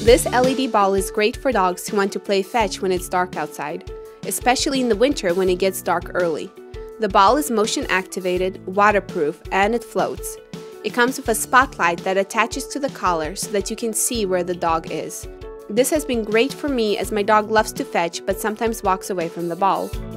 This LED ball is great for dogs who want to play fetch when it's dark outside, especially in the winter when it gets dark early. The ball is motion activated, waterproof, and it floats. It comes with a spotlight that attaches to the collar so that you can see where the dog is. This has been great for me as my dog loves to fetch but sometimes walks away from the ball.